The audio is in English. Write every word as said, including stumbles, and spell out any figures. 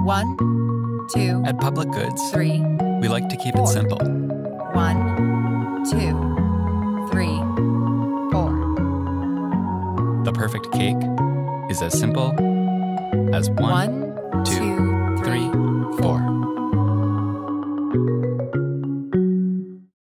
One, two, At Public Goods, three, we like to keep four. it simple. One, two, three, four. The perfect cake is as simple as one, One, two, two, three, three,